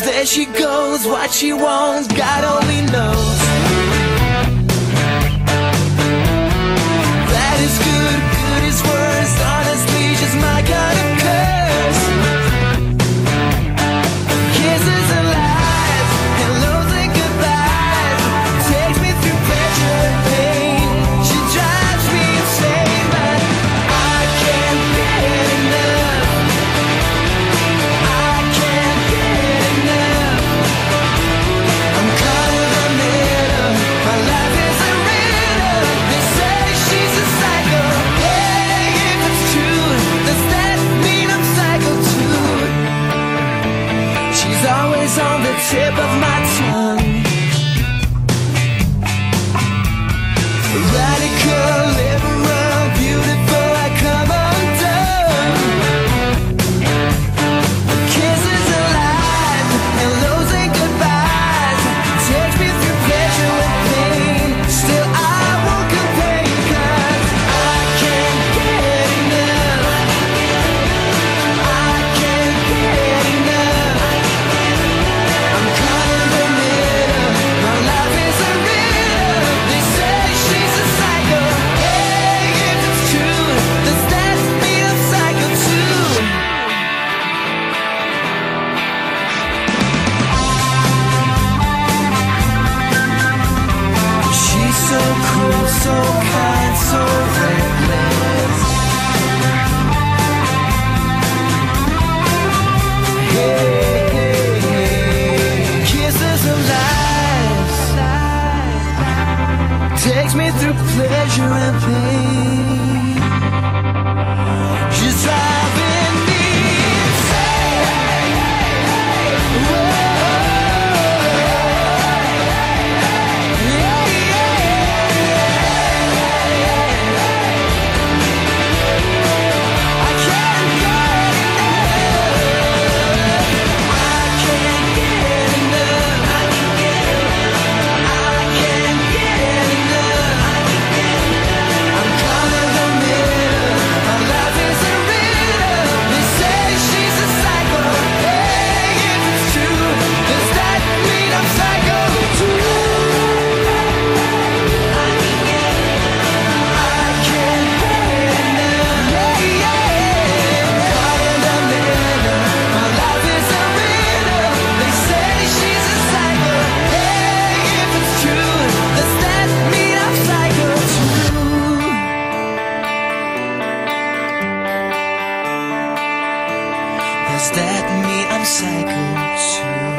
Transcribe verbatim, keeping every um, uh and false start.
There she goes, what she wants, God only knows. That is good, good is worse, honestly just my kind of curse. Kisses and lies, hellos and goodbyes, takes me through pleasure and pain. She drives me insane, but I can't get enough. I can't get enough. I'm caught in the middle, my life is a riddle. They say she's a psycho, hey, if it's true, does that mean I'm psycho too? She's always on the tip of my tongue. Radical, liberal, beautiful, I come undone. Kisses and lies, hellos and goodbyes, takes me through pleasure and pain. Still I won't complain, 'cause I can't get enough. I can't get enough. I'm caught in the middle, my life is a riddle. They say she's a psycho, hey, if it's true, does that mean I'm psycho too? She's so cruel, so kind, so reckless. Hey, hey, hey. Kisses and lies, takes me through pleasure and pain. She's driving me insane. Whoa. Yeah, yeah. I can't get enough. I can't get enough. I can't get enough. I'm caught in the middle, my life is a riddle. They say she's a psycho, hey, if it's true, does that mean I'm psycho too? I can't get enough. Yeah, yeah. Caught in the middle, my life is a riddle. They say she's a psycho, hey, if it's true, does that mean I'm psycho too? Does that mean I'm psycho too?